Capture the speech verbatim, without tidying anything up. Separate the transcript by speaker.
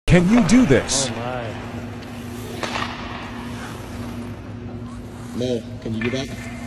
Speaker 1: Can you do this?
Speaker 2: Oh my.
Speaker 3: Mo, can you do that?